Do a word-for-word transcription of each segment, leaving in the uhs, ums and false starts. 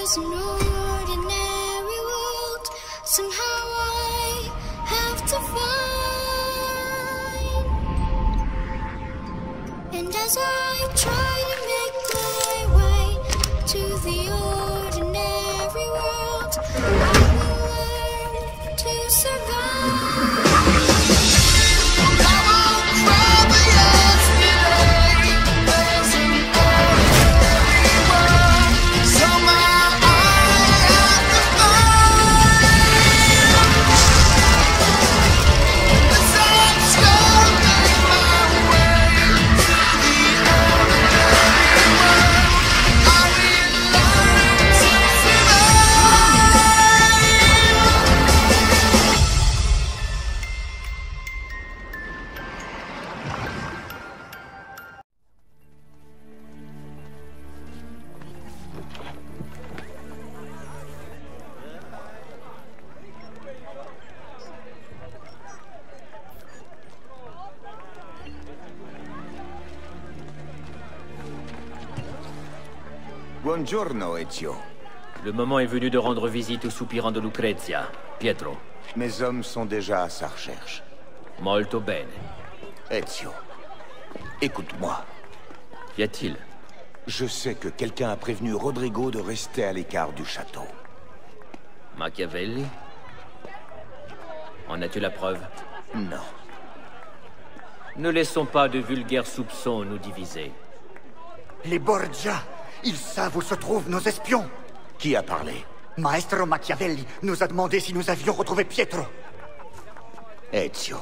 is an ordinary world. Somehow I have to find. And as I try to make my way to the ordinary world, I will learn to survive. Buongiorno, Ezio. Le moment est venu de rendre visite au soupirant de Lucrezia, Pietro. Mes hommes sont déjà à sa recherche. Molto bene. Ezio, écoute-moi. Qu'y a-t-il? Je sais que quelqu'un a prévenu Rodrigo de rester à l'écart du château. Machiavelli? En as-tu la preuve? Non. Ne laissons pas de vulgaires soupçons nous diviser. Les Borgia, ils savent où se trouvent nos espions. Qui a parlé? Maestro Machiavelli nous a demandé si nous avions retrouvé Pietro. Ezio.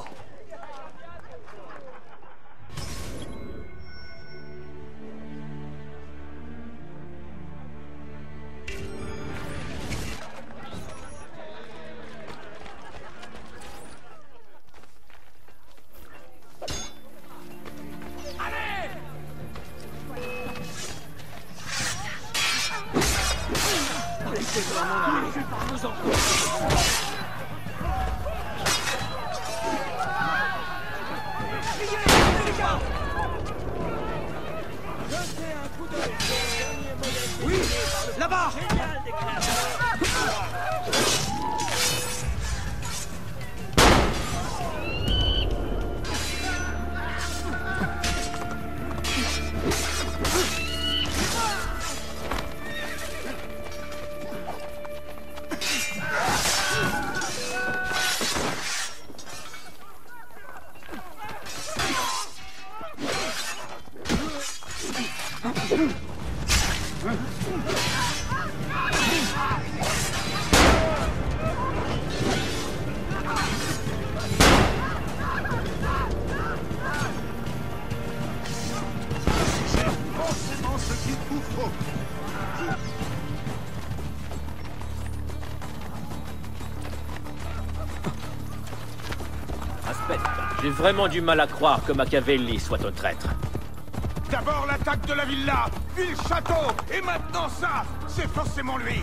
Oui, là-bas. J'ai vraiment du mal à croire que Machiavelli soit un traître. D'abord l'attaque de la villa, puis le château, et maintenant ça! C'est forcément lui!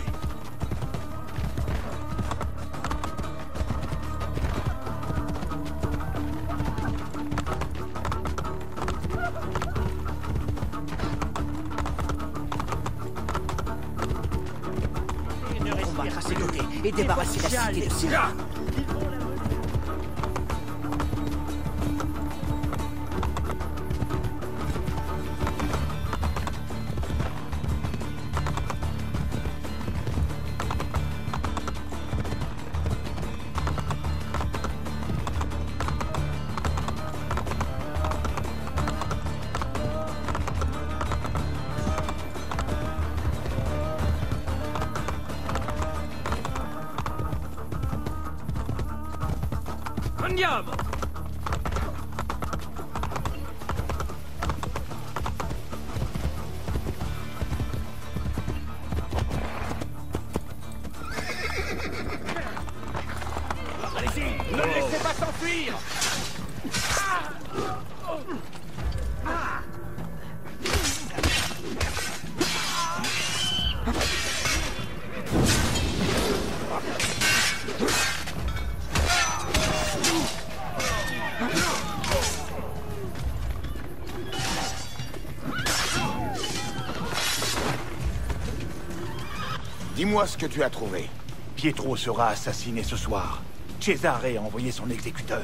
On va tracer côté et débarrasser la cité de Syra. Andiamo! Allez-y, ne le laissez pas s'enfuir! Dis-moi ce que tu as trouvé. Pietro sera assassiné ce soir. Cesare a envoyé son exécuteur.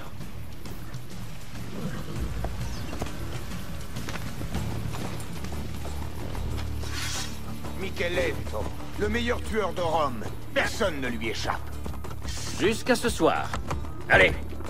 Micheletto, le meilleur tueur de Rome. Personne ne lui échappe. Jusqu'à ce soir. Allez!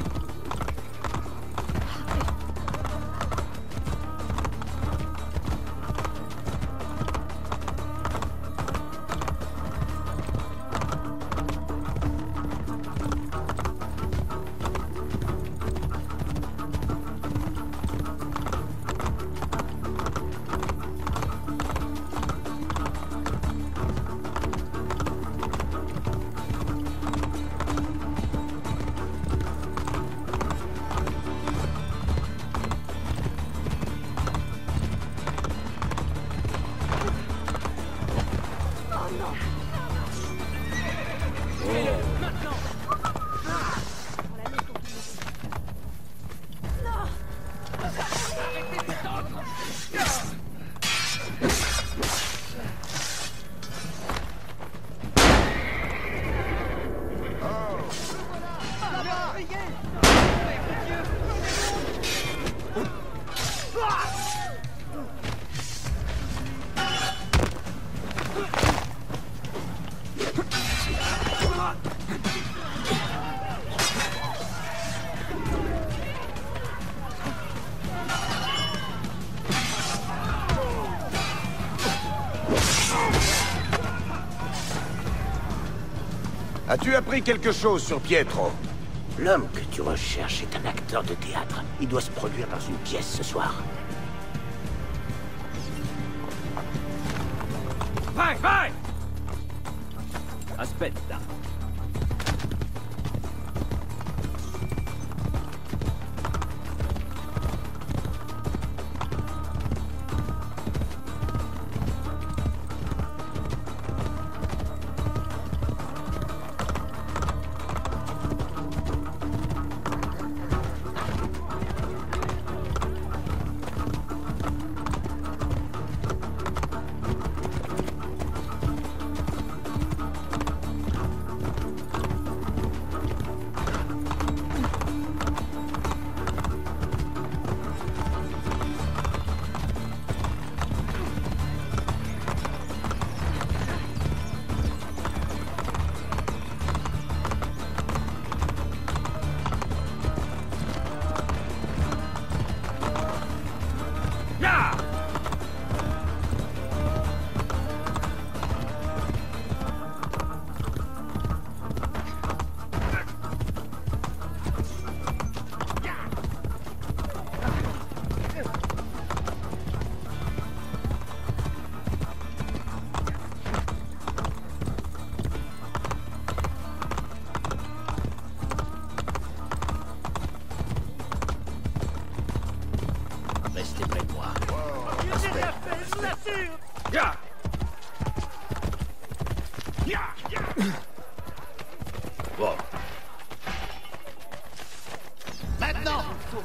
As-tu appris quelque chose sur Pietro? L'homme que tu recherches est un acteur de théâtre. Il doit se produire dans une pièce ce soir. Vai, vai! Aspetta. Restez près de moi. Ya. Ya, ya. Bon. Maintenant!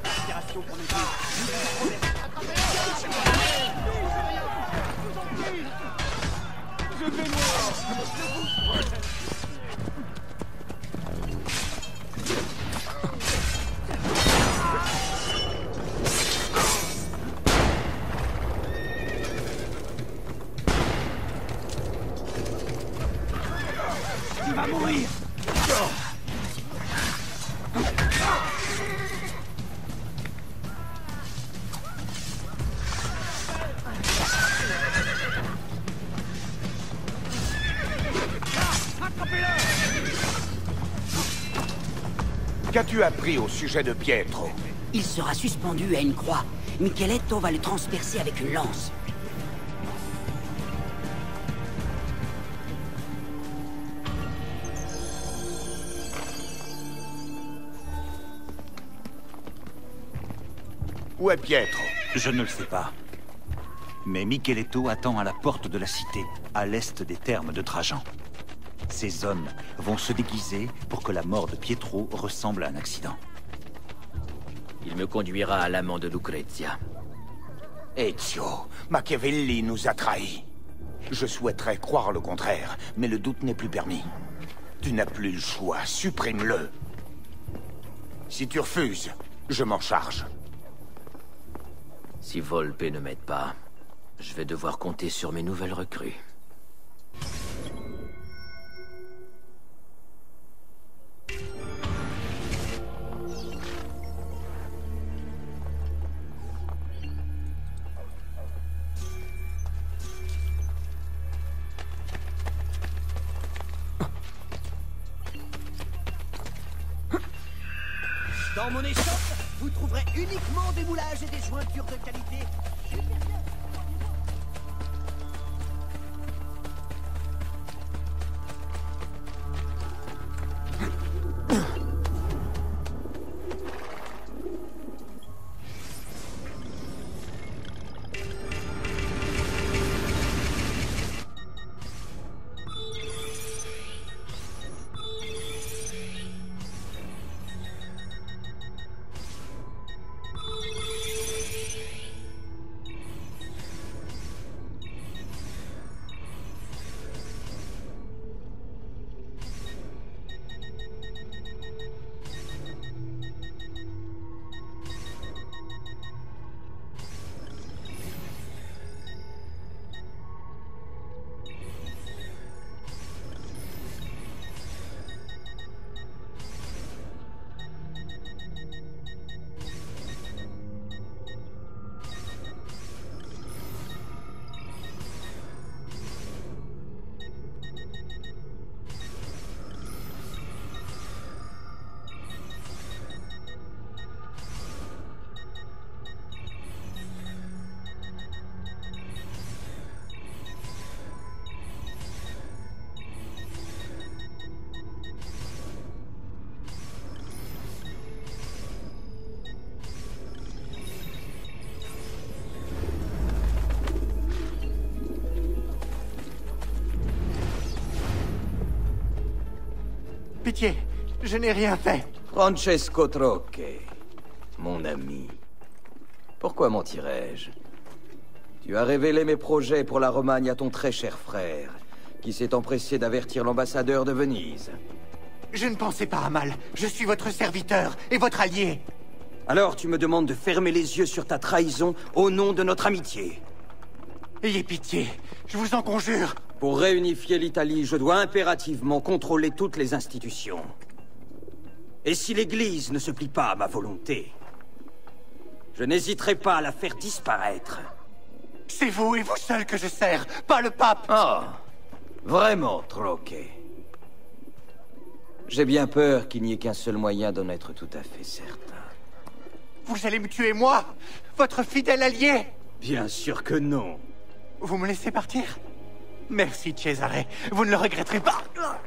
Tu vas mourir. Qu'as-tu appris au sujet de Pietro? Il sera suspendu à une croix. Micheletto va le transpercer avec une lance. Où est Pietro? Je ne le sais pas. Mais Micheletto attend à la porte de la cité, à l'est des thermes de Trajan. Ces hommes vont se déguiser pour que la mort de Pietro ressemble à un accident. Il me conduira à l'amant de Lucrezia. Ezio, Machiavelli nous a trahis. Je souhaiterais croire le contraire, mais le doute n'est plus permis. Tu n'as plus le choix, supprime-le. Si tu refuses, je m'en charge. Si Volpe ne m'aide pas, je vais devoir compter sur mes nouvelles recrues. Dans mon échoppe, vous trouverez uniquement des moulages et des jointures de qualité. Pitié, je n'ai rien fait. Francesco Trocche, mon ami. Pourquoi mentirais-je? Tu as révélé mes projets pour la Romagne à ton très cher frère, qui s'est empressé d'avertir l'ambassadeur de Venise. Je ne pensais pas à mal. Je suis votre serviteur et votre allié. Alors tu me demandes de fermer les yeux sur ta trahison au nom de notre amitié. Ayez pitié, je vous en conjure. Pour réunifier l'Italie, je dois impérativement contrôler toutes les institutions. Et si l'Église ne se plie pas à ma volonté, je n'hésiterai pas à la faire disparaître. C'est vous et vous seul que je sers, pas le pape. Ah, vraiment, Trocche. J'ai bien peur qu'il n'y ait qu'un seul moyen d'en être tout à fait certain. Vous allez me tuer, moi, votre fidèle allié? Bien sûr que non. Vous me laissez partir? Merci, Cesare. Vous ne le regretterez pas.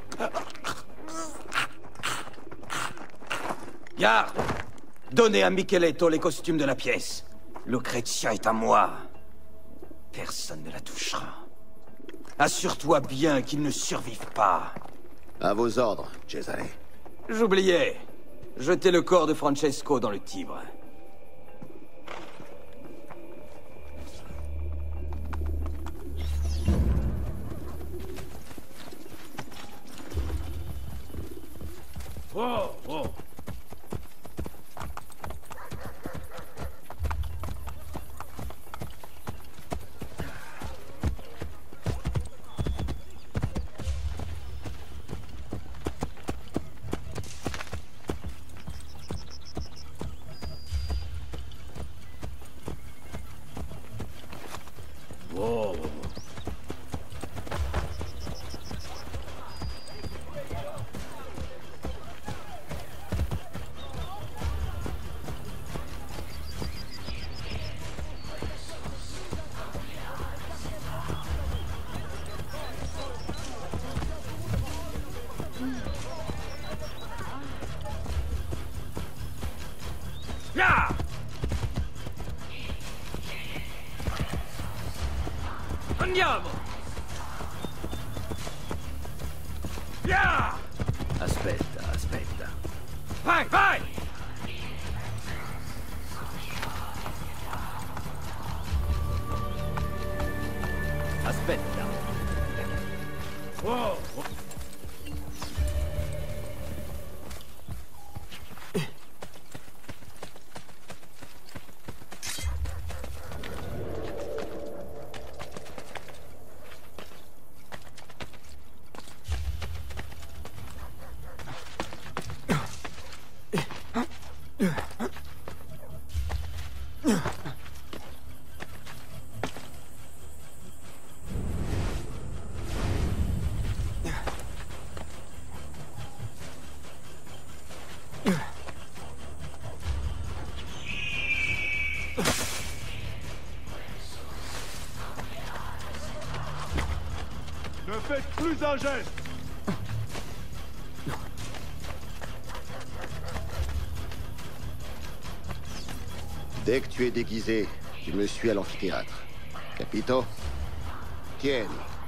Garde! Donnez à Micheletto les costumes de la pièce. Lucrezia est à moi. Personne ne la touchera. Assure-toi bien qu'il ne survive pas. À vos ordres, Cesare. J'oubliais. Jetez le corps de Francesco dans le Tibre. Oh, oh. Whoa. Yeah! Andiamo! Yeah! Aspetta, aspetta. Vai, vai! Aspetta. Oh. Ne faites plus un geste! Dès que tu es déguisé, tu me suis à l'amphithéâtre. Capito? Tiens.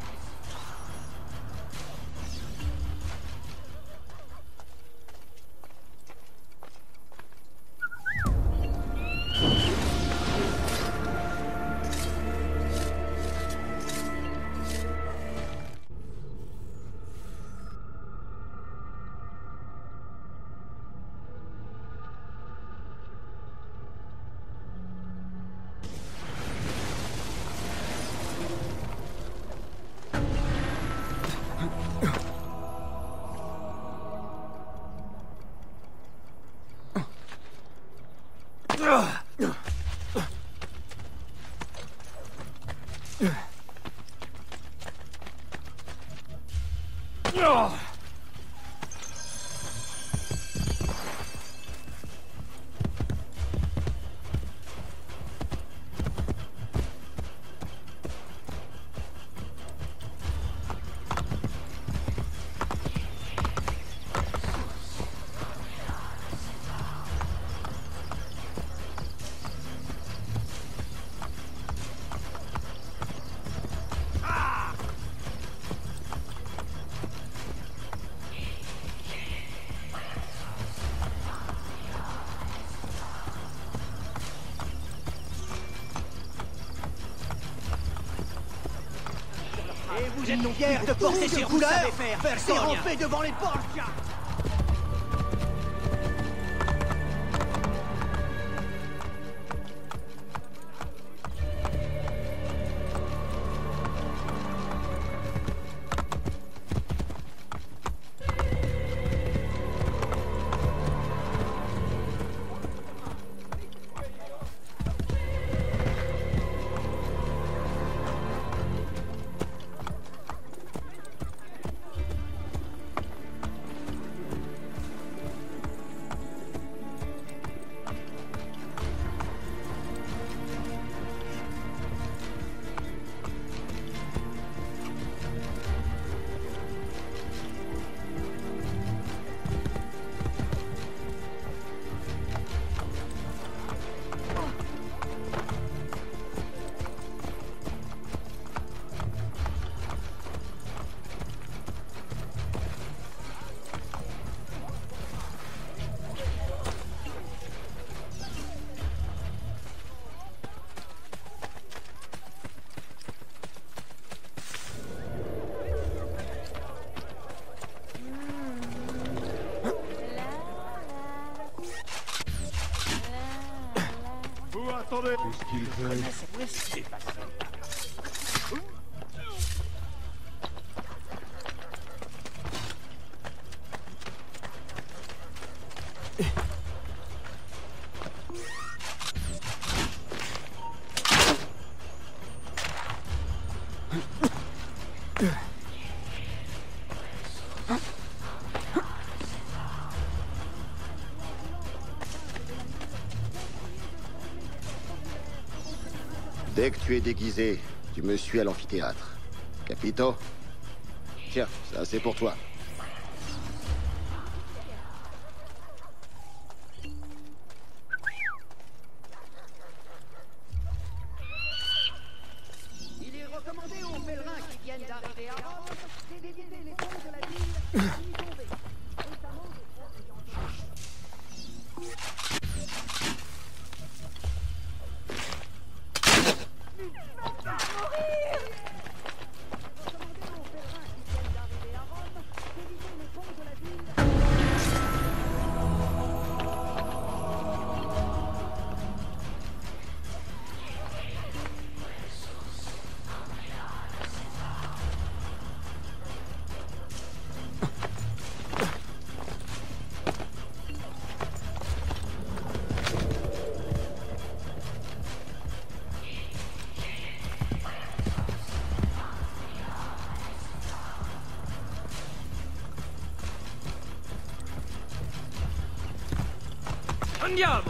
Et vous êtes fiers de porter ces couleurs, faire ramper devant les portes. Attendez. Qu'est-ce qu'il veut? C'est pas ça. Dès que tu es déguisé, tu me suis à l'amphithéâtre. Capito? Tiens, ça c'est pour toi. Il est recommandé aux pèlerins qui viennent d'arriver à Rome d'éviter les ponts de la ville et d'y tomber. Notamment des Andiamo!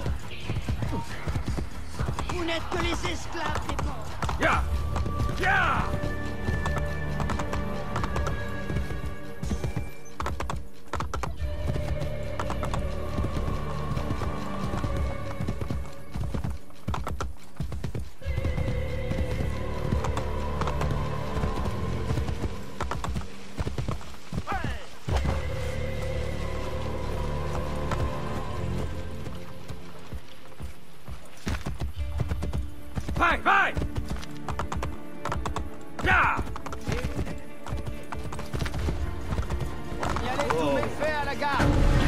Vous n'êtes que les esclaves des porcs. Ya! Ya! Vai, vai! Ya! Signalez tous mes faits à la gare.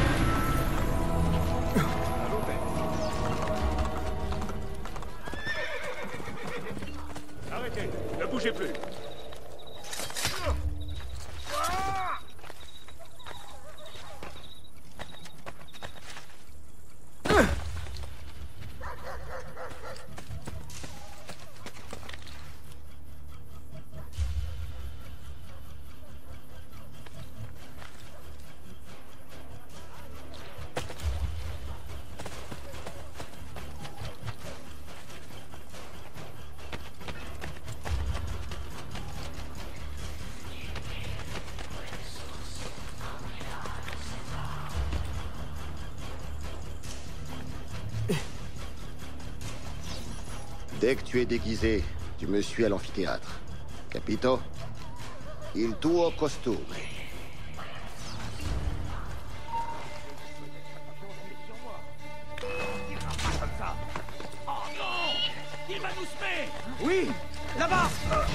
Arrêtez, ne bougez plus. Dès que tu es déguisé, tu me suis à l'amphithéâtre. Capito, il tuo costume. Oh non! Il va nous semer! Oui, là-bas.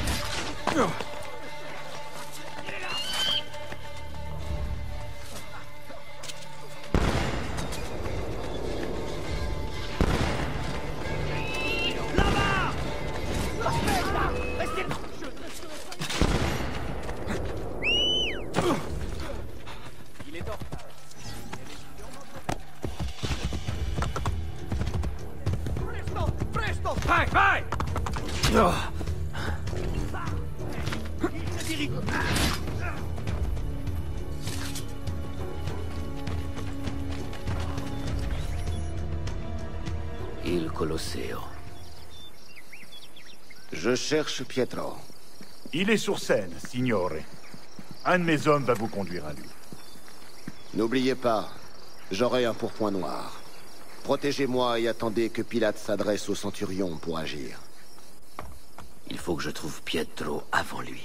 Vai, vai! Il Colosseo. Je cherche Pietro. Il est sur scène, signore. Un de mes hommes va vous conduire à lui. N'oubliez pas, j'aurai un pourpoint noir. Protégez-moi et attendez que Pilate s'adresse au centurion pour agir. Il faut que je trouve Pietro avant lui.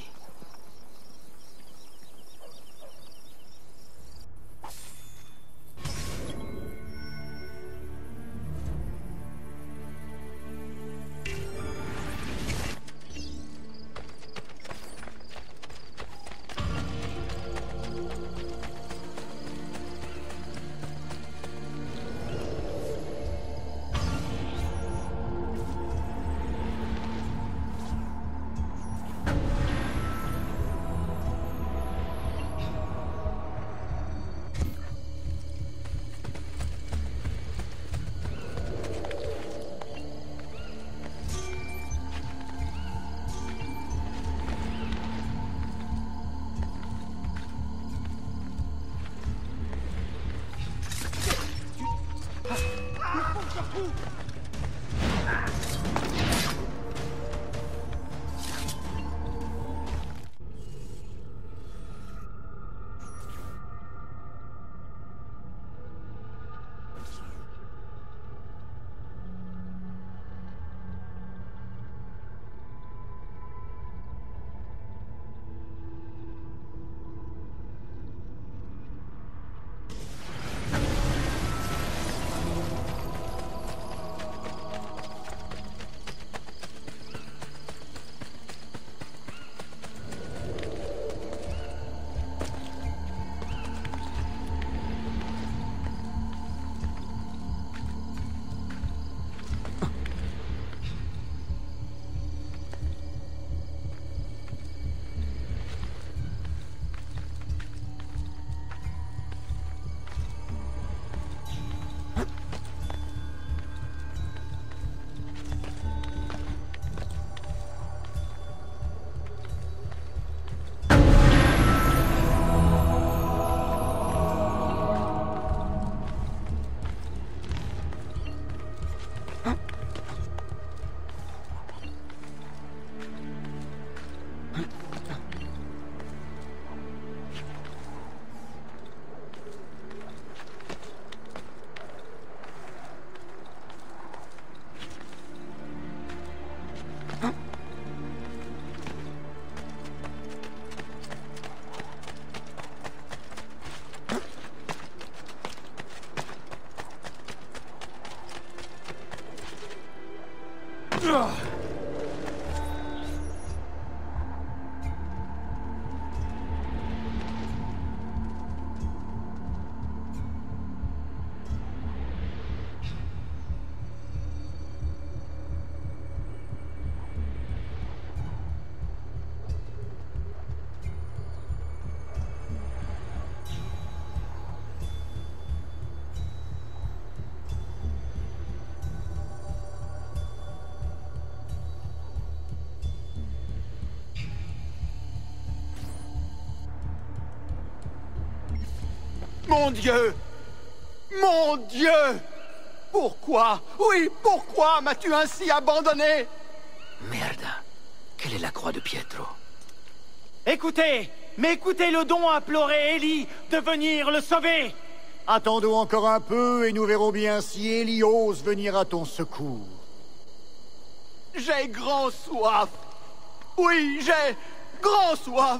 Mon Dieu! Mon Dieu! Pourquoi? Oui, pourquoi m'as-tu ainsi abandonné? Merde. Quelle est la croix de Pietro? Écoutez! Mais écoutez le don à implorer Ellie de venir le sauver! Attendons encore un peu et nous verrons bien si Ellie ose venir à ton secours. J'ai grand soif! Oui, j'ai grand soif!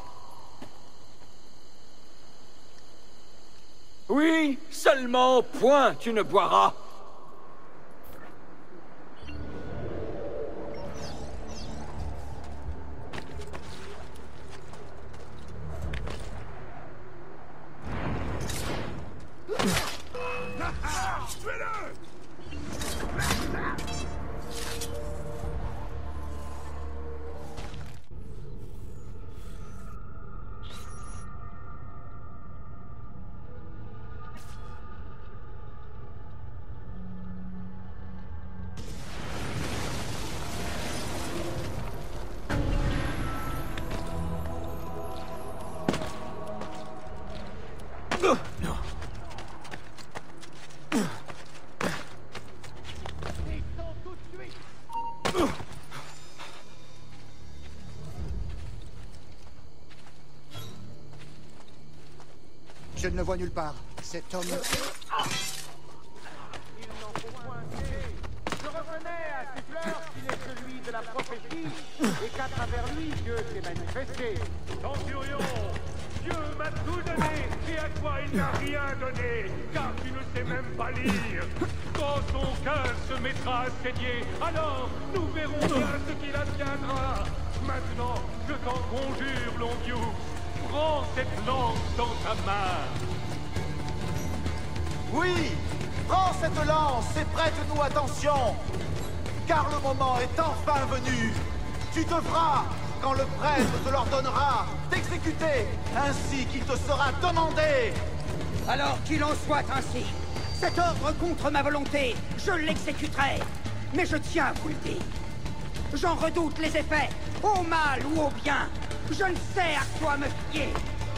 Oui, seulement au point tu ne boiras. Je ne le vois nulle part. Cet homme... Il n'en faut point céder. Je revenais à ces fleurs qu'il est celui de la prophétie et qu'à travers lui, Dieu s'est manifesté. Centurion, Dieu m'a tout donné et à toi il n'a rien donné, car tu ne sais même pas lire. Quand ton cœur se mettra à saigner, alors nous verrons bien ce qu'il adviendra. Maintenant, je t'en conjure, Longius, prends cette lance dans ta main. Oui! Prends cette lance et prête-nous attention! Car le moment est enfin venu! Tu devras, quand le prêtre te l'ordonnera, t'exécuter, ainsi qu'il te sera demandé! Alors qu'il en soit ainsi. Cet ordre contre ma volonté, je l'exécuterai. Mais je tiens à vous le dire. J'en redoute les effets, au mal ou au bien. Je ne sais à quoi me fier.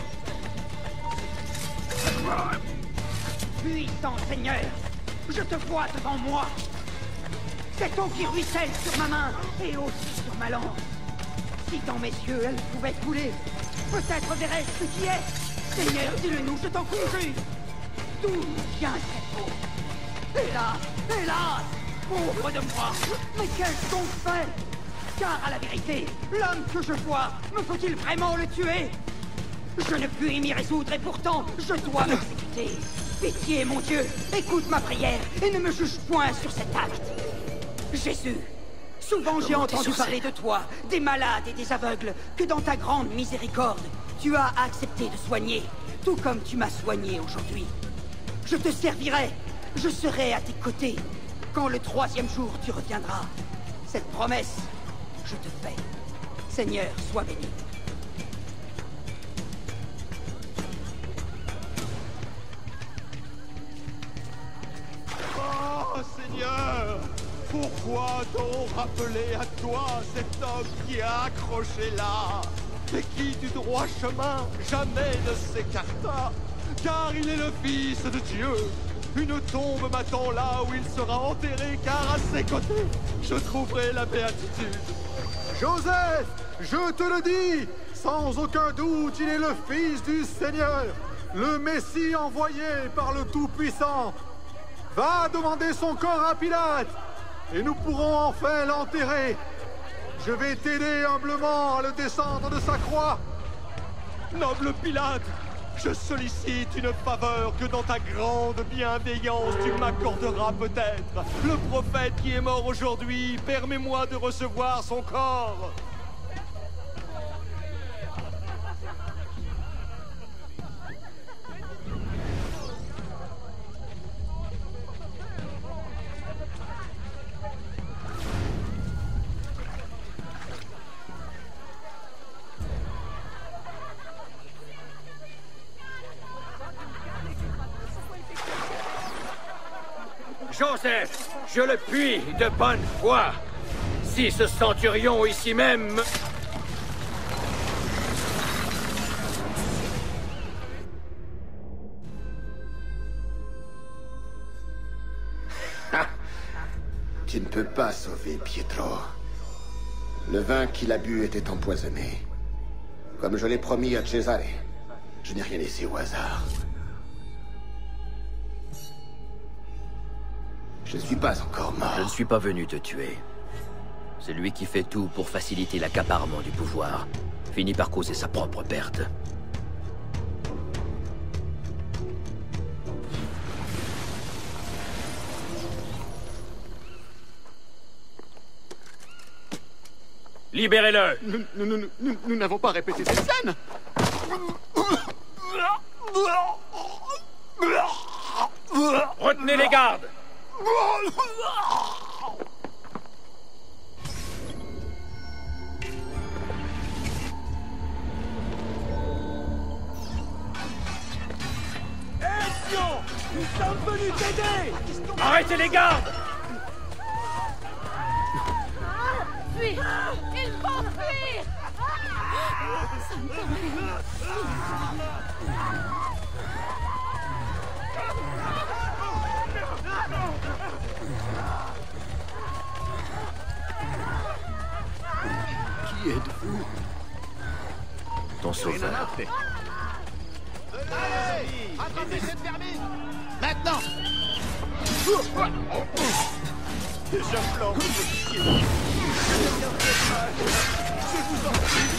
Puissant Seigneur, je te vois devant moi. Cette eau qui ruisselle sur ma main et aussi sur ma lance. Si dans mes yeux elle pouvait couler, peut-être verrais-je ce qui est. Seigneur, dis-le-nous, je t'en conjure. D'où vient cette eau? Hélas, hélas, pauvre de moi. Mais qu'ai-je donc fait? Car à la vérité, l'homme que je vois, me faut-il vraiment le tuer? Je ne puis m'y résoudre et pourtant, je dois m'exécuter. Pitié, mon Dieu, écoute ma prière et ne me juge point sur cet acte. Jésus, souvent j'ai entendu parler de toi, des malades et des aveugles, que dans ta grande miséricorde, tu as accepté de soigner, tout comme tu m'as soigné aujourd'hui. Je te servirai, je serai à tes côtés, quand le troisième jour tu reviendras. Cette promesse, je te fais. Seigneur, sois béni. Oh, Seigneur! Pourquoi donc rappeler à toi cet homme qui est accroché là, et qui du droit chemin jamais ne s'écarta, car il est le Fils de Dieu. Une tombe m'attend là où il sera enterré, car à ses côtés, je trouverai la béatitude. Joseph, je te le dis, sans aucun doute, il est le Fils du Seigneur, le Messie envoyé par le Tout-Puissant. Va demander son corps à Pilate, et nous pourrons enfin l'enterrer. Je vais t'aider humblement à le descendre de sa croix. Noble Pilate, je sollicite une faveur que dans ta grande bienveillance tu m'accorderas peut-être. Le prophète qui est mort aujourd'hui, permets-moi de recevoir son corps. Joseph, je le puis de bonne foi. Si ce centurion ici même... Tu ne peux pas sauver Pietro. Le vin qu'il a bu était empoisonné. Comme je l'ai promis à Cesare, je n'ai rien laissé au hasard. Je ne suis pas encore mort. Je ne suis pas venu te tuer. C'est lui qui fait tout pour faciliter l'accaparement du pouvoir. Finit par causer sa propre perte. Libérez-le! Nous nous- nous- nous- nous n'avons pas répété cette scène. Retenez les gardes! Ezio! Nous sommes venus t'aider! Arrêtez les gardes! Fuis! Il faut fuir! Qui êtes-vous? Ton sauveur. Allez! Attrapez cette vermine! Maintenant! Déjà blanc, vous êtes Je vous en prie!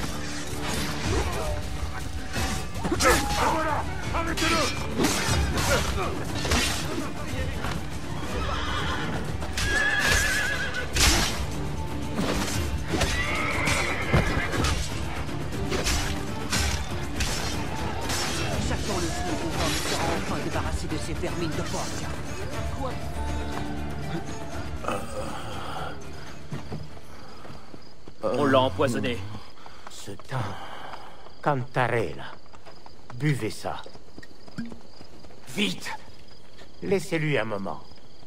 Voilà! Arrêtez-le! Chassons le fou pour voir sera enfin débarrassé de ces vermines de Portia. Quoi? On l'a empoisonné. Ce teint... Cantarella. Buvez ça. Vite! Laissez-lui un moment.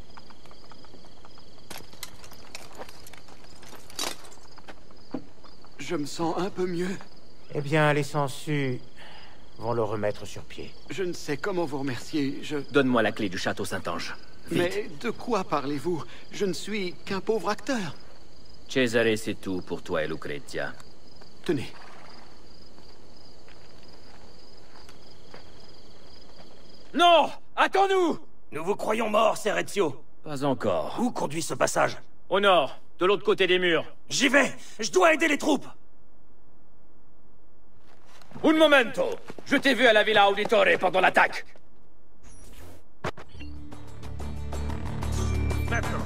Je me sens un peu mieux. Eh bien, les sangsues vont le remettre sur pied. Je ne sais comment vous remercier, je... Donne-moi la clé du château Saint-Ange. Vite. Mais de quoi parlez-vous? Je ne suis qu'un pauvre acteur. Cesare, c'est tout pour toi et Lucrezia. Tenez. Non! Attends-nous! Nous vous croyons morts, Ser Ezio. Pas encore. Où conduit ce passage? Au nord, de l'autre côté des murs. J'y vais! Je dois aider les troupes! Un momento! Je t'ai vu à la Villa Auditore pendant l'attaque. Maintenant.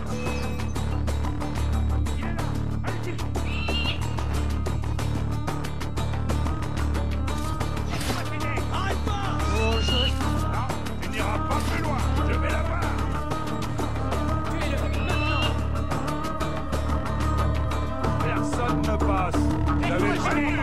Tu n'iras pas plus loin. Je vais la voir. Personne ne passe. Vous avez failli.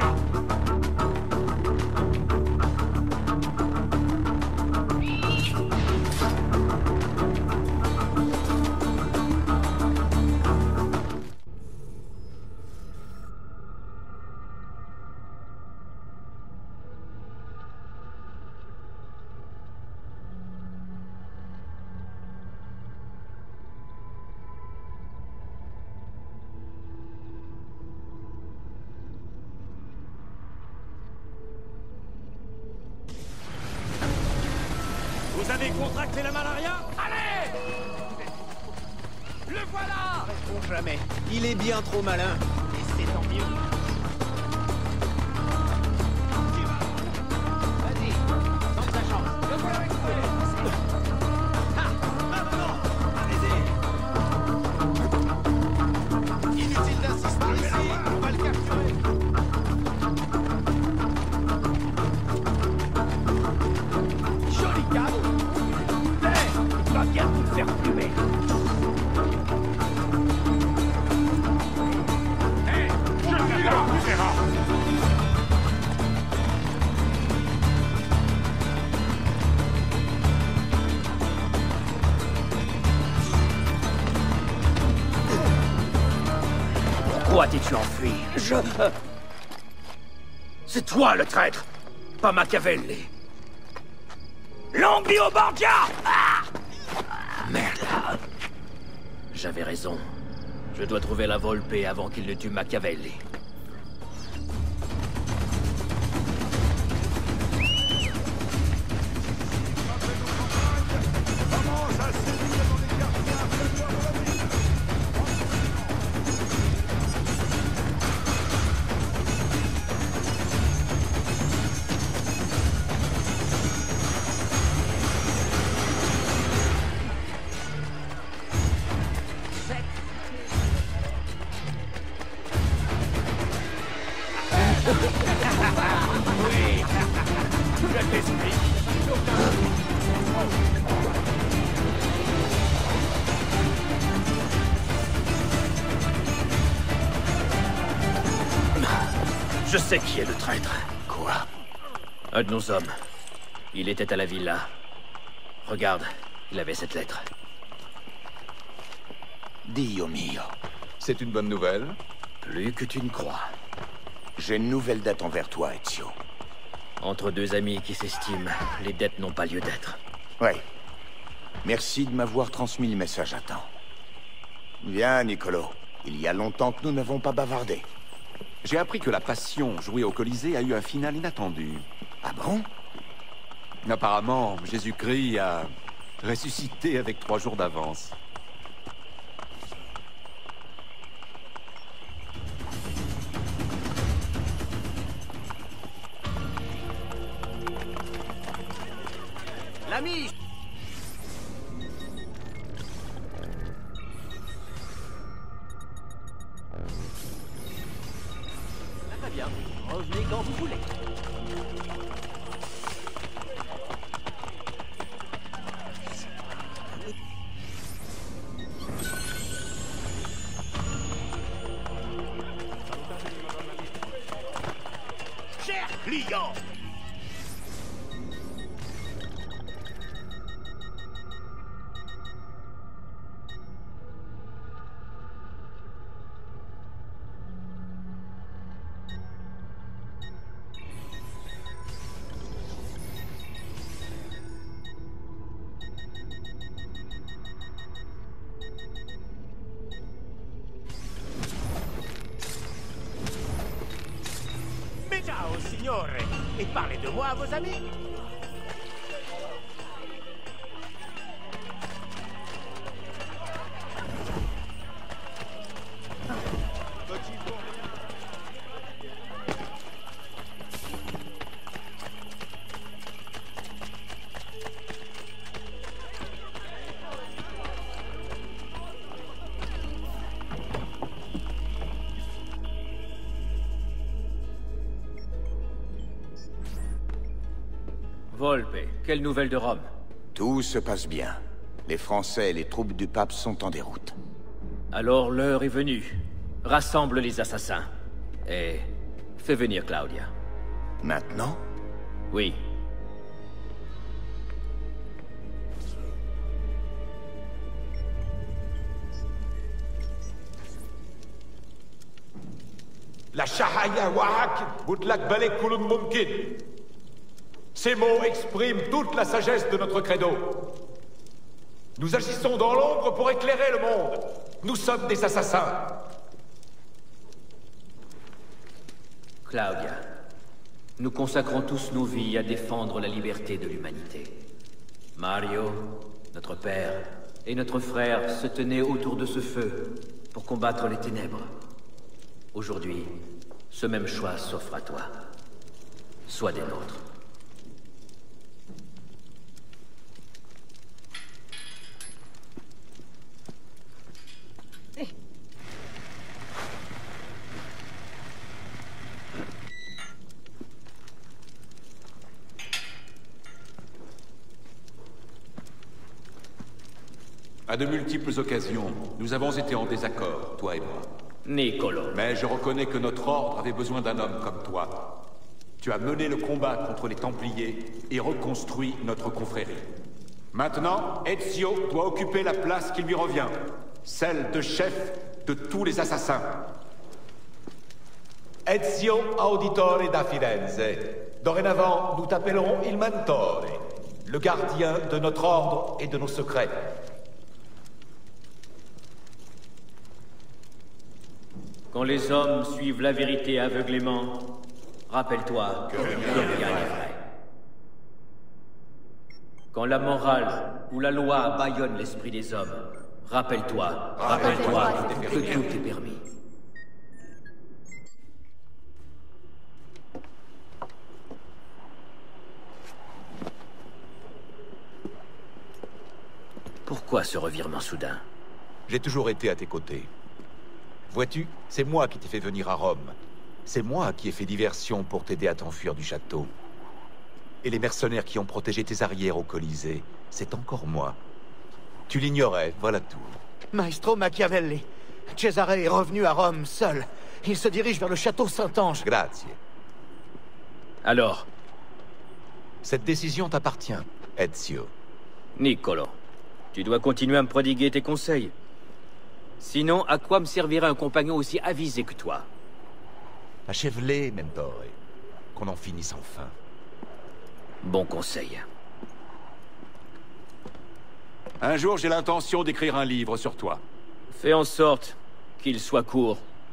Vous avez contracté la malaria? Allez! Le voilà! Répond jamais. Il est bien trop malin. Et c'est tant mieux. Vas-y, tente ta chance. Le voilà récupéré. Ah, maintenant! Allez-y! Inutile d'insister ici, on va le capturer. Joli cadeau! Hey, il va bien vous faire plumer! Hey, je suis là, tu verras! Pourquoi t'es-tu enfui? Je... C'est toi le traître, pas Machiavelli. Longlio Borgia! Ah! Merde. J'avais raison. Je dois trouver la Volpe avant qu'il ne tue Machiavelli. Oui, je t'explique. Je sais qui est le traître. Quoi? Un de nos hommes. Il était à la villa. Regarde, il avait cette lettre. Dio mio. C'est une bonne nouvelle? Plus que tu ne crois. J'ai une nouvelle dette envers toi, Ezio. Entre deux amis qui s'estiment, les dettes n'ont pas lieu d'être. Oui. Merci de m'avoir transmis le message à temps. Viens, Niccolo. Il y a longtemps que nous n'avons pas bavardé. J'ai appris que la Passion jouée au Colisée a eu un final inattendu. Ah bon? Apparemment, Jésus-Christ a ressuscité avec trois jours d'avance. L'ami! Très bien. Revenez quand vous voulez. Cher client! Ciao, signore, et parlez de moi à vos amis. Volpe, quelle nouvelle de Rome? Tout se passe bien. Les Français et les troupes du pape sont en déroute. Alors l'heure est venue. Rassemble les assassins. Et fais venir Claudia. Maintenant? Oui. La shahaya wahak butlak balek kulun mumkin. Ces mots expriment toute la sagesse de notre credo. Nous agissons dans l'ombre pour éclairer le monde. Nous sommes des assassins. Claudia, nous consacrons tous nos vies à défendre la liberté de l'humanité. Mario, notre père, et notre frère se tenaient autour de ce feu pour combattre les ténèbres. Aujourd'hui, ce même choix s'offre à toi. Sois des nôtres. À de multiples occasions, nous avons été en désaccord, toi et moi. Niccolo. Mais je reconnais que notre ordre avait besoin d'un homme comme toi. Tu as mené le combat contre les Templiers et reconstruit notre confrérie. Maintenant, Ezio doit occuper la place qui lui revient, celle de chef de tous les assassins. Ezio Auditore da Firenze. Dorénavant, nous t'appellerons Il Mentore, le gardien de notre ordre et de nos secrets. Quand les hommes suivent la vérité aveuglément, rappelle-toi que rien n'est vrai. Quand la morale ou la loi bâillonne l'esprit des hommes, rappelle-toi, rappelle-toi que tout est permis. Pourquoi ce revirement soudain? J'ai toujours été à tes côtés. Vois-tu, c'est moi qui t'ai fait venir à Rome. C'est moi qui ai fait diversion pour t'aider à t'enfuir du château. Et les mercenaires qui ont protégé tes arrières au Colisée, c'est encore moi. Tu l'ignorais, voilà tout. Maestro Machiavelli, Cesare est revenu à Rome seul. Il se dirige vers le château Saint-Ange. Grazie. Alors? Cette décision t'appartient, Ezio. Niccolo, tu dois continuer à me prodiguer tes conseils. Sinon, à quoi me servirait un compagnon aussi avisé que toi? Achève-les, Mentore. Qu'on en finisse enfin. Bon conseil. Un jour, j'ai l'intention d'écrire un livre sur toi. Fais en sorte qu'il soit court.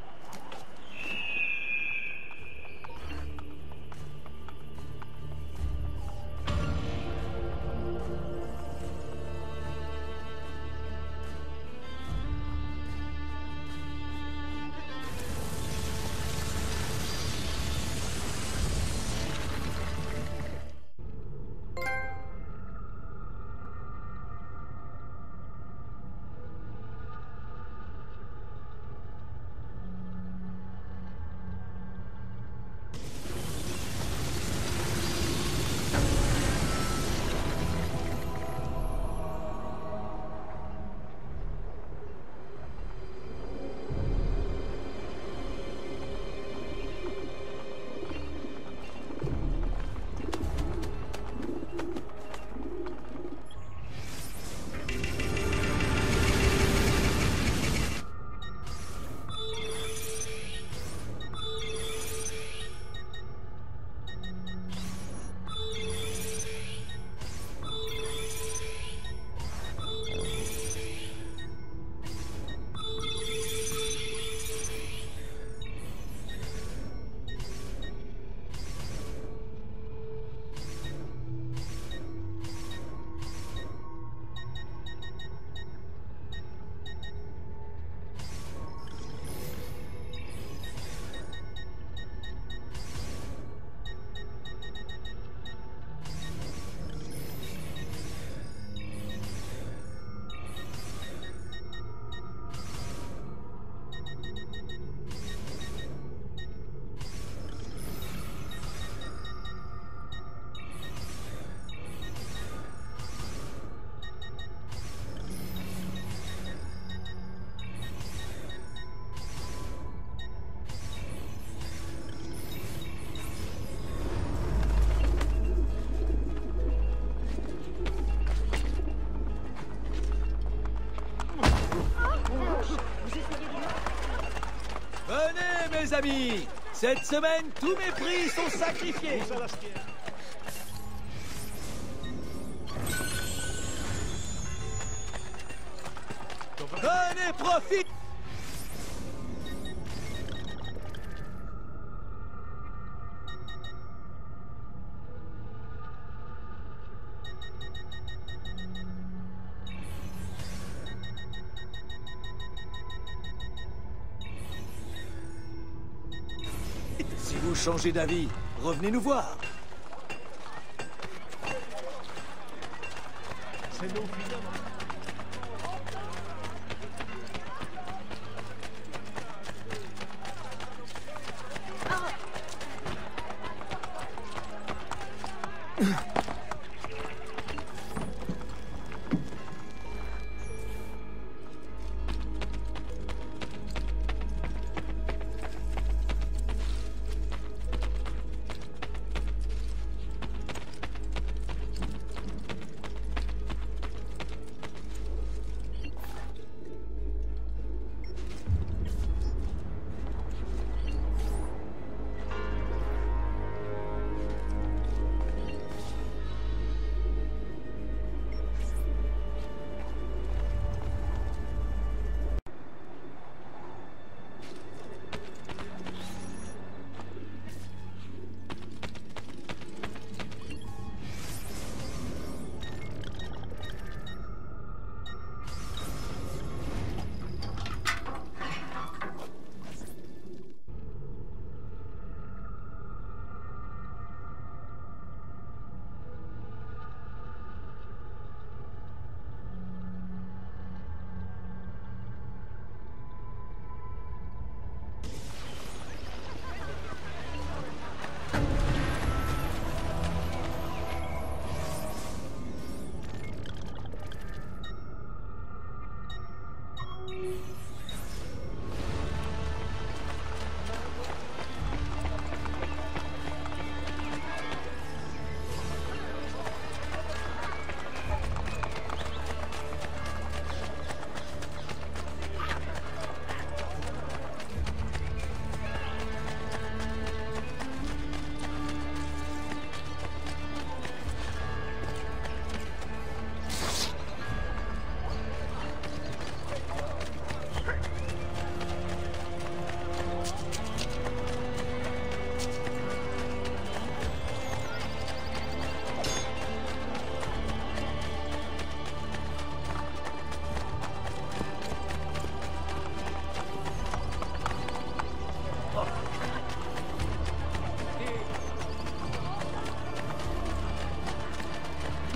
Venez, mes amis! Cette semaine, tous mes prix sont sacrifiés! Venez, profite! Si vous changez d'avis, revenez nous voir. C'est nos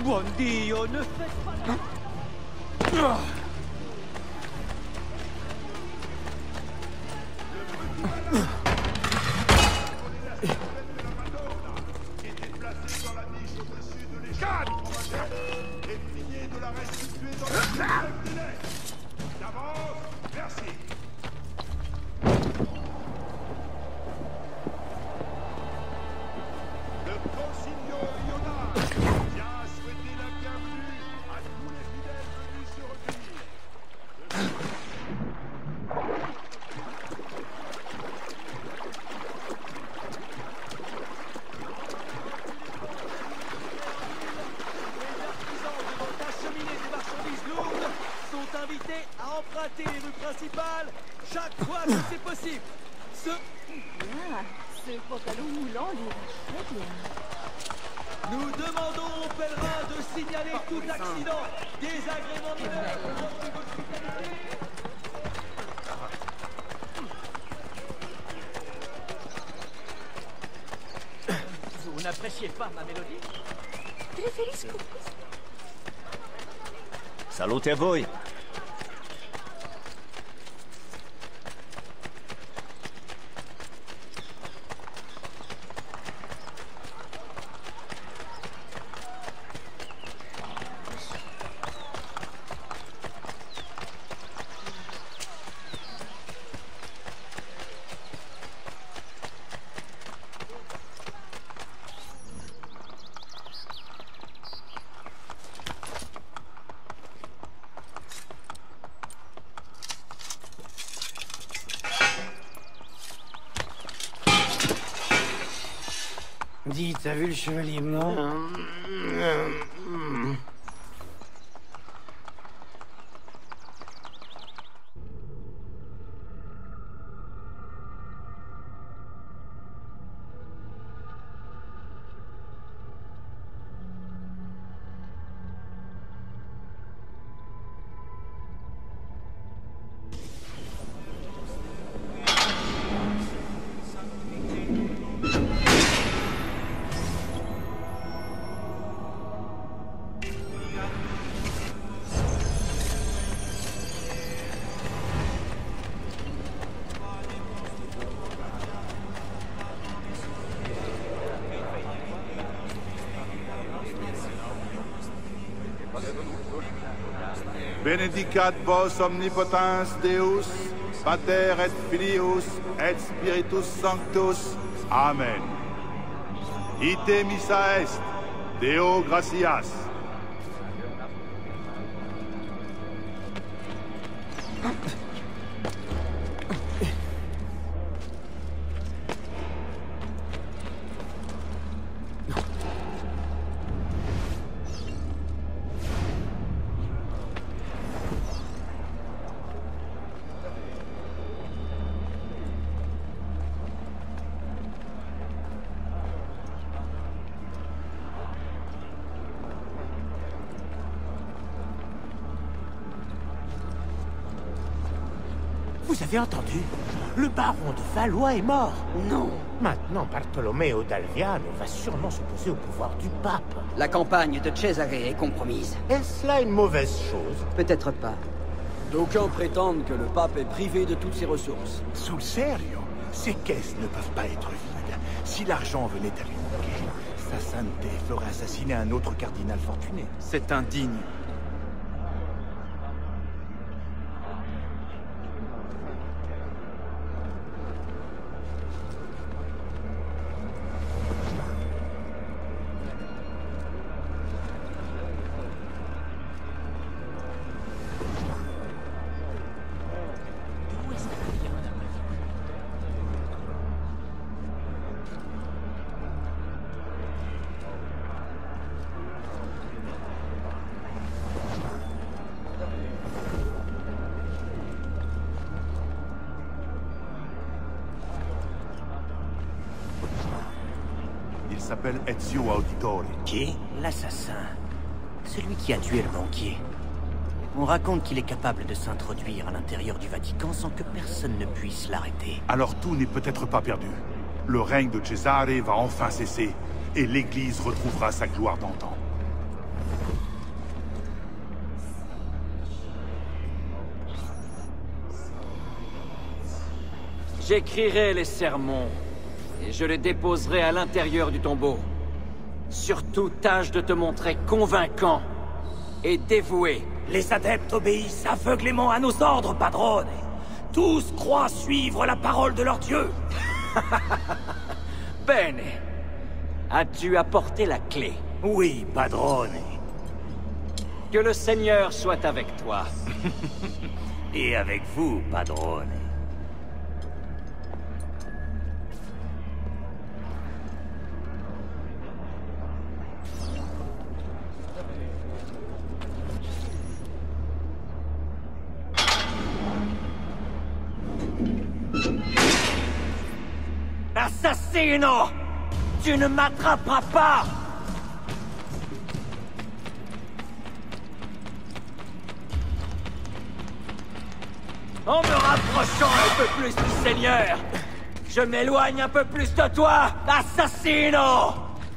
Buon Dio, ne faites pas... emprunter les rues principales chaque fois que c'est possible. Ce... Ah, ce pantalon moulant lui va très bien. Nous demandons aux pèlerins de signaler tout accident, désagrément mineur, refus d'hospitalité. Vous n'appréciez pas ma mélodie? Preferisco Salute a voi. Dis, t'as vu le chevalier blanc? Benedicat vos omnipotens Deus, Pater et Filius et Spiritus Sanctus. Amen. Ite missa est, Deo gratias. Vous avez entendu? Le baron de Valois est mort. Non. Maintenant, Bartolomeo d'Alviano va sûrement s'opposer au pouvoir du pape. La campagne de Cesare est compromise. Est-ce là une mauvaise chose? Peut-être pas. D'aucuns prétendent que le pape est privé de toutes ses ressources. Sul serio? Ces caisses ne peuvent pas être vides. Si l'argent venait à lui manquer, sa sainteté ferait assassiner un autre cardinal fortuné. C'est indigne. Il s'appelle Ezio Auditore. Qui? L'assassin. Celui qui a tué le banquier. On raconte qu'il est capable de s'introduire à l'intérieur du Vatican sans que personne ne puisse l'arrêter. Alors tout n'est peut-être pas perdu. Le règne de Cesare va enfin cesser, et l'Église retrouvera sa gloire d'antan. J'écrirai les sermons, et je les déposerai à l'intérieur du tombeau. Surtout, tâche de te montrer convaincant et dévoué. Les adeptes obéissent aveuglément à nos ordres, Padrone. Tous croient suivre la parole de leur dieu. Bene. As-tu apporté la clé? Oui, Padrone. Que le Seigneur soit avec toi. Et avec vous, Padrone. Assassino! Tu ne m'attraperas pas! En me rapprochant un peu plus du Seigneur, je m'éloigne un peu plus de toi, Assassino!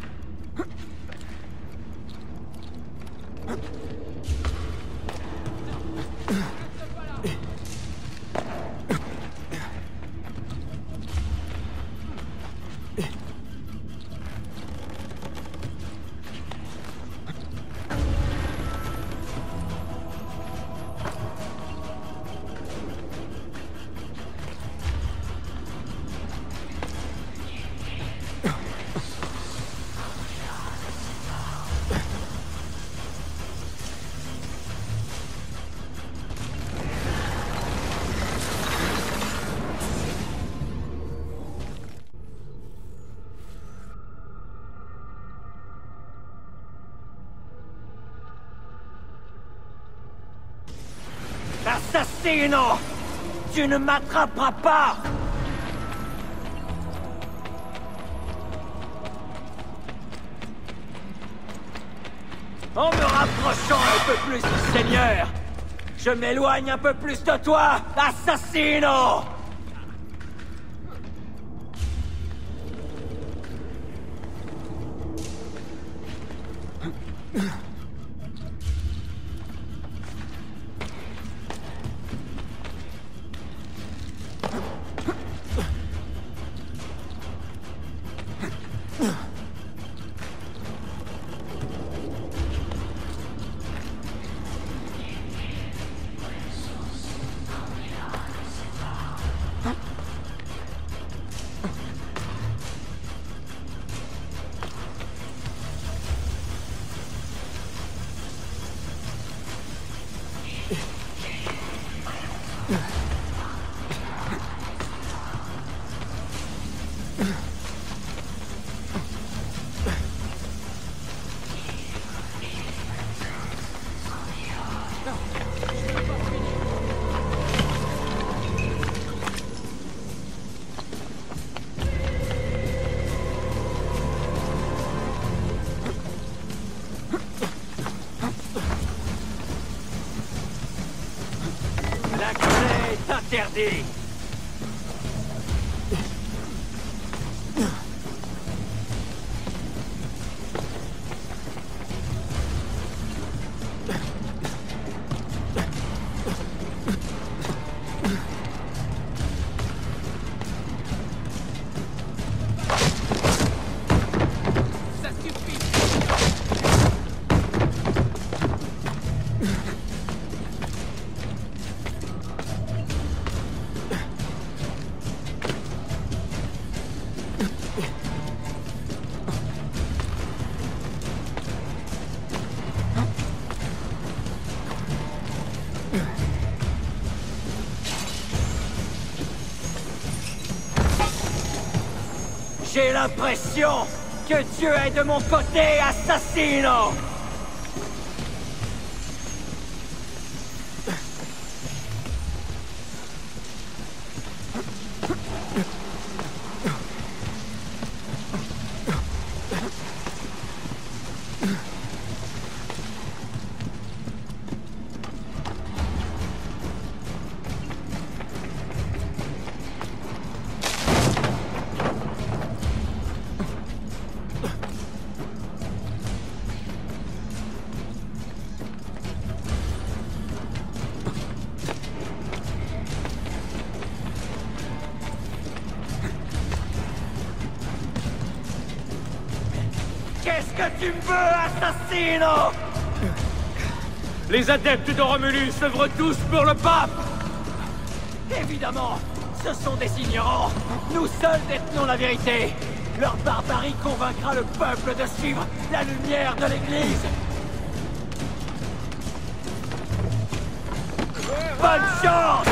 Assassino! Tu ne m'attraperas pas! En me rapprochant un peu plus du Seigneur, je m'éloigne un peu plus de toi, Assassino! Interdit. Ça suffit. J'ai l'impression que Dieu est de mon côté, Assassino! Qu'est-ce que tu me veux, assassino? Les adeptes de Romulus œuvrent tous pour le pape. Évidemment, ce sont des ignorants. Nous seuls détenons la vérité. Leur barbarie convaincra le peuple de suivre la lumière de l'Église. Bonne chance!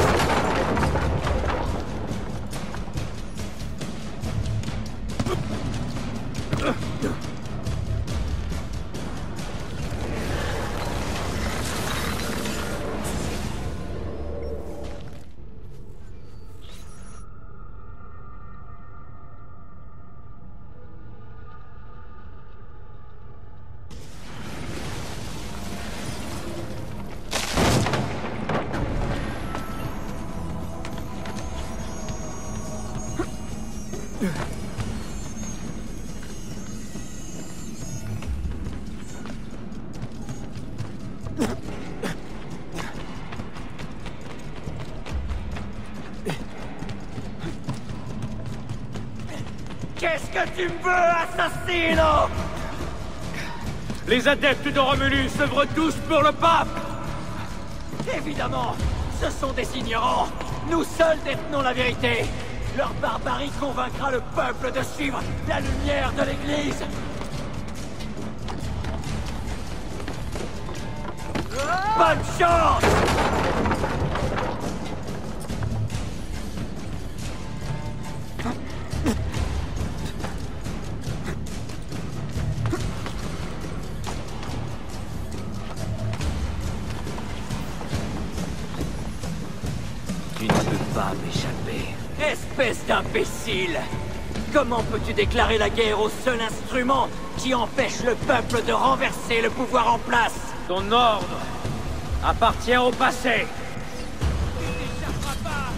Qu'est-ce que tu me veux, assassino? Les adeptes de Romulus œuvrent tous pour le pape. Évidemment, ce sont des ignorants. Nous seuls détenons la vérité. Leur barbarie convaincra le peuple de suivre la lumière de l'Église. Bonne chance! Tu ne peux pas m'échapper. Espèce d'imbécile! Comment peux-tu déclarer la guerre au seul instrument qui empêche le peuple de renverser le pouvoir en place? Ton ordre appartient au passé. Tu n'échapperas pas!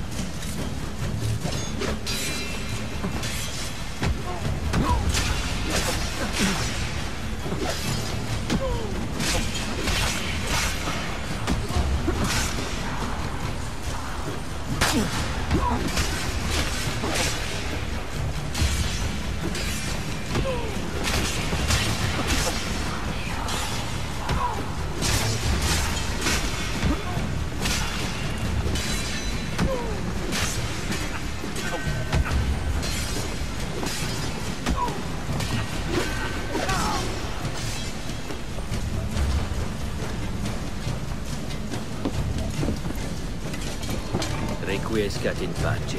Requiescat in pace.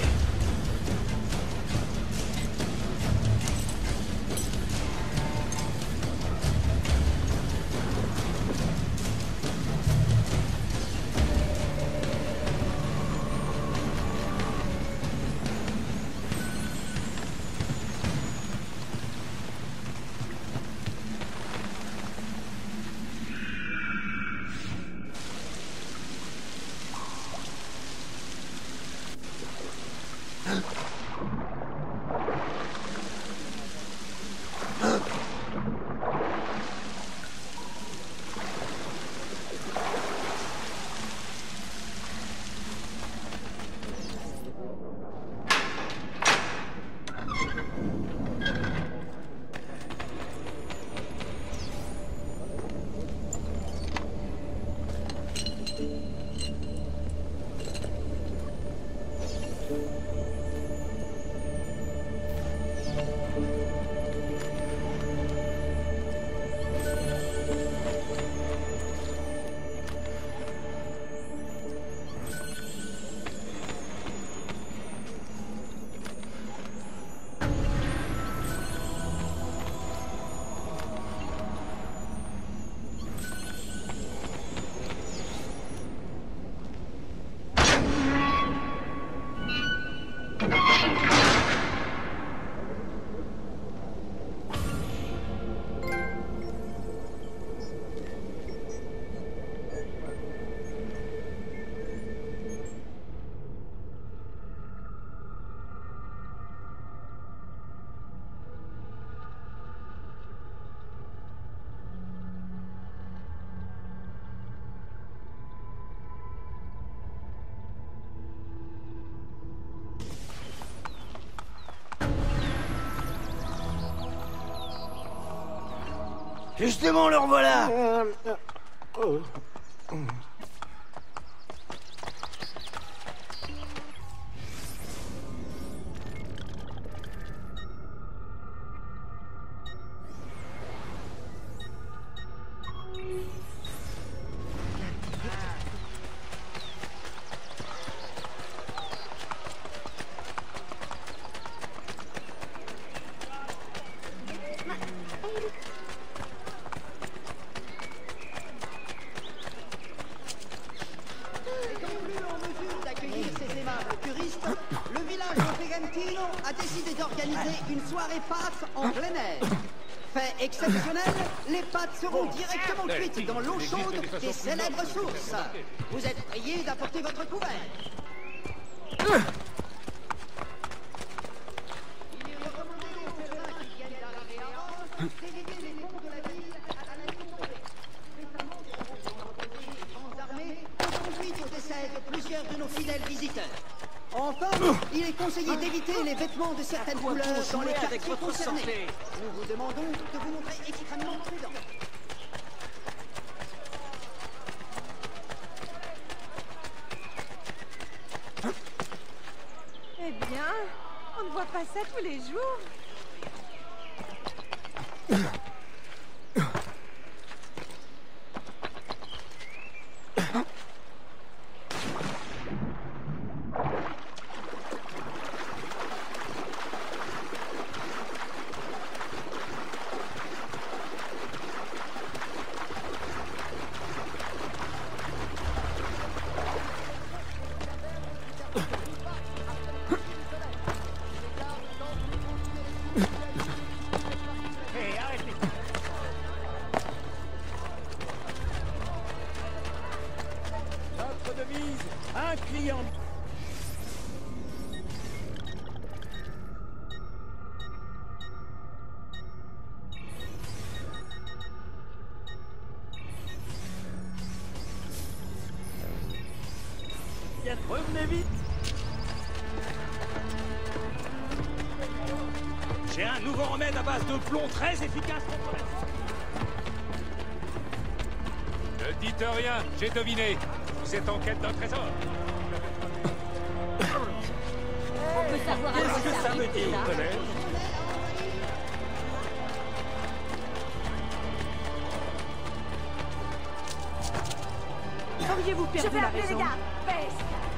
Justement, le revoilà. Euh, euh, oh. Le village de Ferentino a décidé d'organiser une soirée pâtes en plein air. Fait exceptionnel, les pâtes seront directement cuites dans l'eau chaude des célèbres sources. Vous êtes priés d'apporter votre couvert. Il est recommandé aux pèlerins qui viennent d'arriver à Rome d'éviter les ponts de la ville à la nuit tombée. Récemment, les grandes armées ont conduit au décès de plusieurs de nos fidèles visiteurs. Enfin, il est conseillé d'éviter les vêtements de certaines couleurs dans les quartiers concernés. Nous vous demandons de vous montrer extrêmement prudent. Eh bien, on ne voit pas ça tous les jours. Un client. Bien, revenez vite. J'ai un nouveau remède à base de plomb très efficace contre la... Ne dites rien, j'ai deviné. Vous êtes en quête d'un trésor. On peut savoir à Qu'est-ce quoi que ça ça veut dire, ça collègue? Auriez-vous perdu Je vais la appeler les raison? gars. Baisse.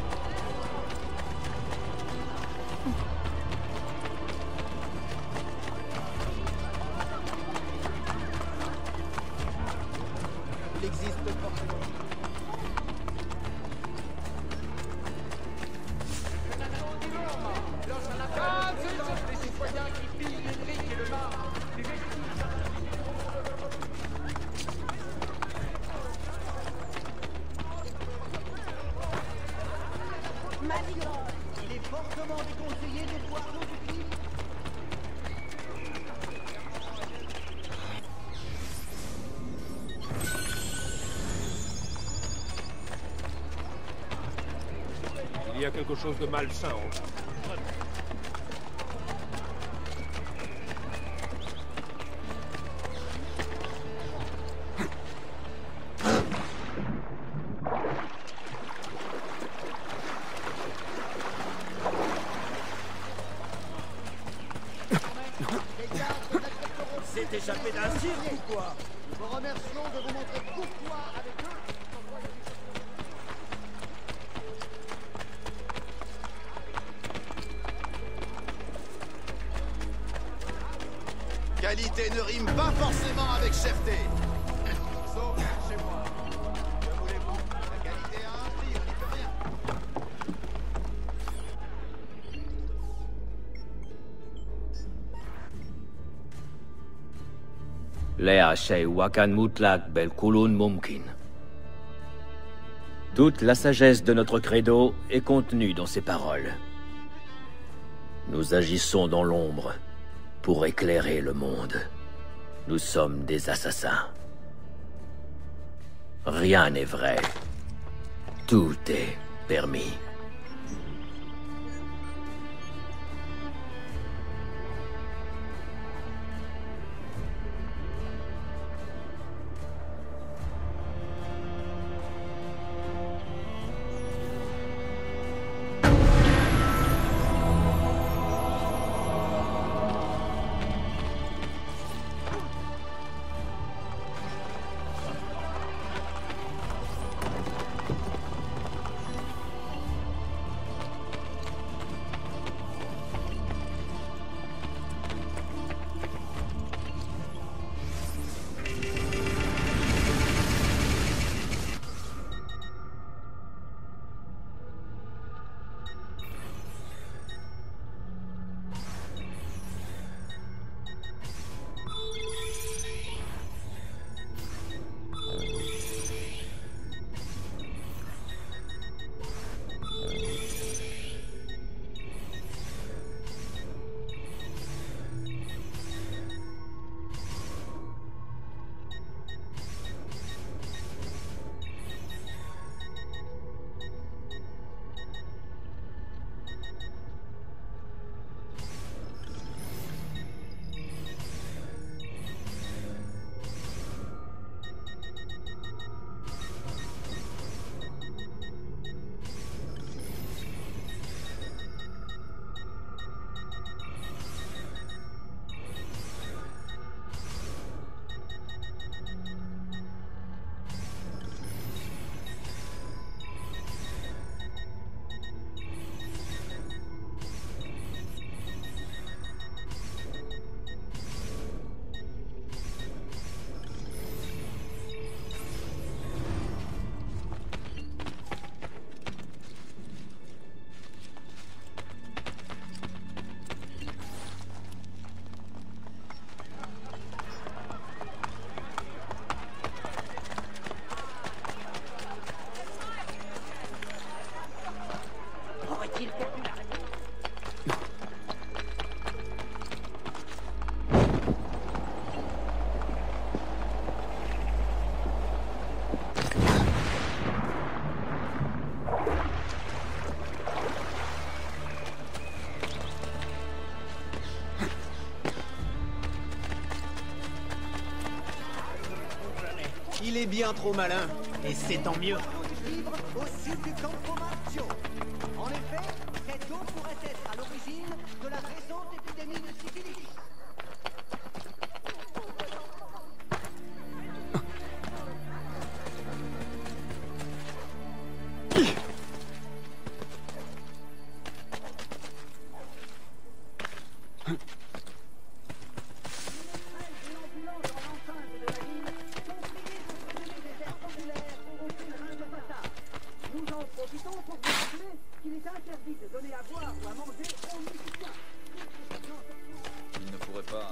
Il existe forcément. Les citoyens qui pillent les briques et le marbre. Il est fortement déconseillé de boire l'eau du puits. Il y a quelque chose de malsain en là. C'est échappé d'un cirque ou quoi? Nous vous remercions de vous montrer courtois avec eux. Qualité ne rime pas forcément avec cherté. Sauf chez moi. Que voulez-vous? La qualité a un prix, on n'y peut rien. لا شيء وكان مطلق بالكلون ممكن. Toute la sagesse de notre credo est contenue dans ces paroles. Nous agissons dans l'ombre pour éclairer le monde. Nous sommes des assassins. Rien n'est vrai. Tout est permis. Il est bien trop malin, et c'est tant mieux. Libre au sud du Campo Marzio. En effet, cette eau pourrait être à l'origine de la récente épidémie de syphilis. Il ne pourrait pas...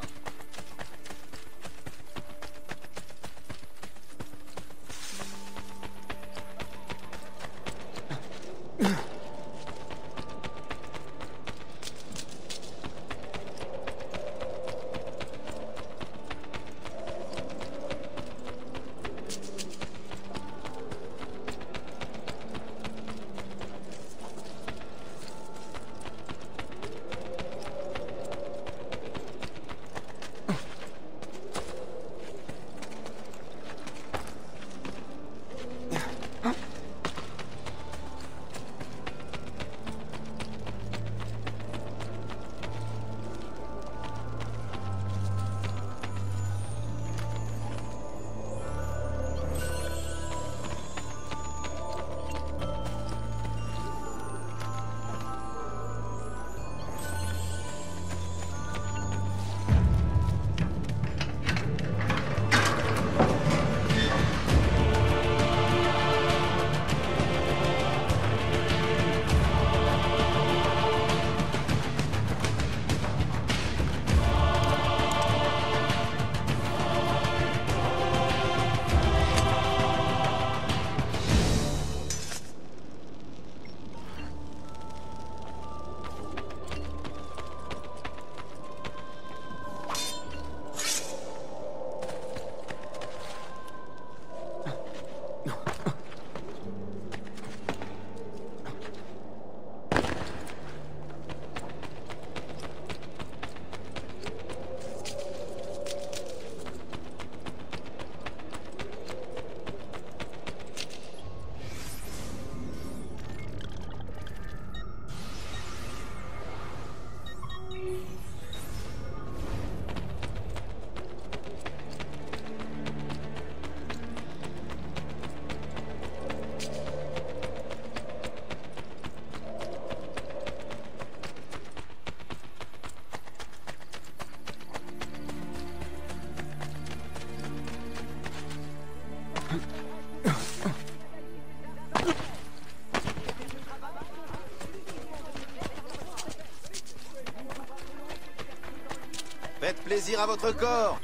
Faites plaisir à votre corps.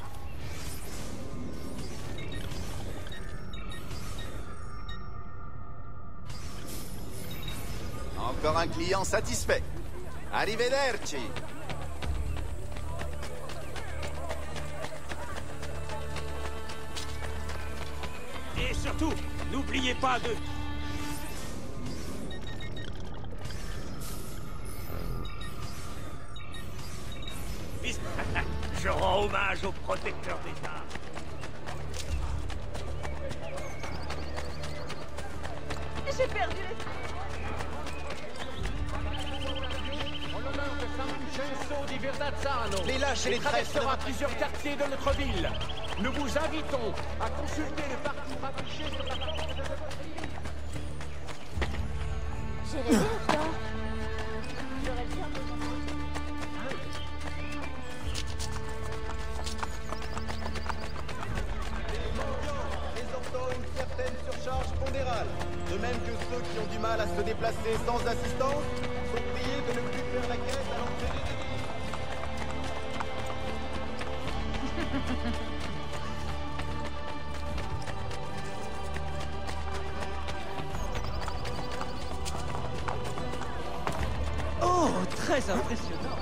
Encore un client satisfait. Arrivederci. Et surtout, n'oubliez pas de... Je rends hommage au protecteur d'État. J'ai perdu les... En l'honneur de San Vincenzo di Verdazzano, Les lâches et les traîtres traversera plusieurs quartiers de notre ville. Nous vous invitons à consulter le parcours affiché sur la porte de votre ville. J'ai rêvé ou pas? J'aurais bien besoin de... Présentant une certaine surcharge pondérale. De même que ceux qui ont du mal à se déplacer sans assistance sont priés de ne plus faire la quête à l'entrée des Oh, très impressionnant.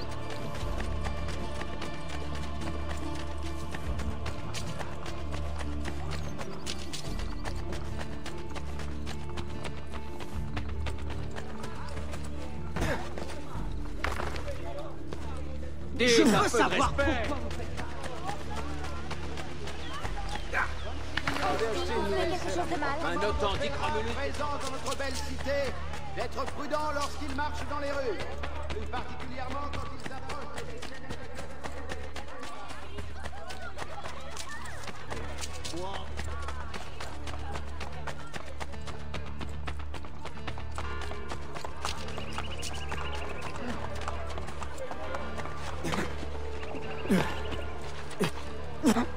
Je veux savoir pourquoi vous faites ça. Si on fait quelque chose de mal. Un authentique Romulus. Présent dans notre belle cité, d'être prudent lorsqu'il marche dans les rues, plus particulièrement quand il s'approche des Yeah.